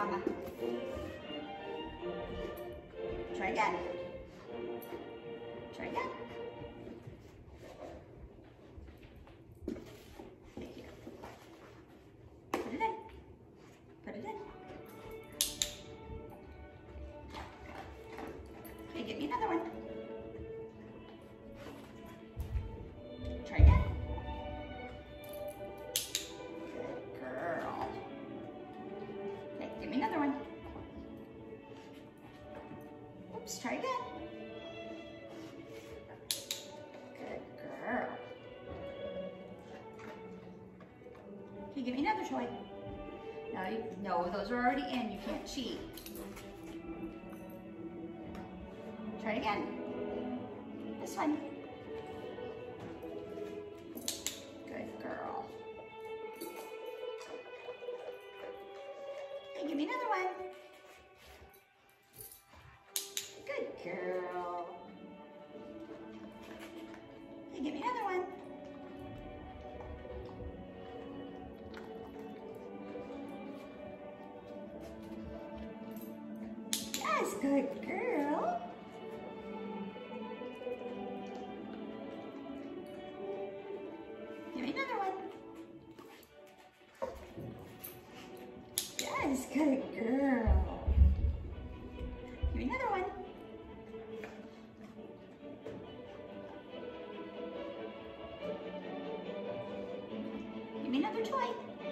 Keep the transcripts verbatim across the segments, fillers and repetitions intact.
Mama. Try again. Try again. Okay, here. Put it in. Put it in. Okay, get me another one. Try again. Good girl. Okay, give me another one. Oops, try again. Good girl. Okay, give me another toy. No, you, no, those are already in. You can't cheat. Try it again. This one. Good girl. Okay, give me another one. Good girl. Okay, give me another one. Yes, good girl. Give me another one. Yes, good girl. Give me another one. Give me another toy.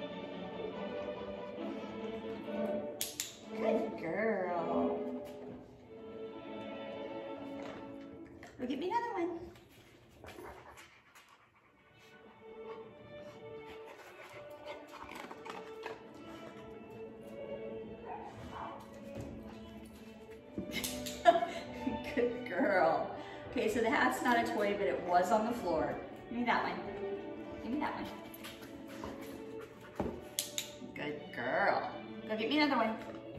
Good girl. Go get me another one. Good girl. Okay, so the hat's not a toy, but it was on the floor. Give me that one. Give me that one. Good girl. Go get me another one.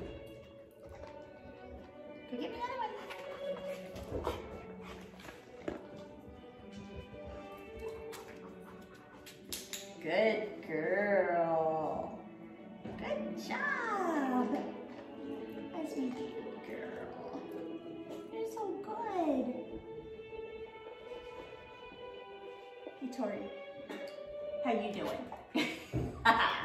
Go get me another one. Good girl. Good job. That's my baby girl. You're so good. Hey, Torre. How you doing?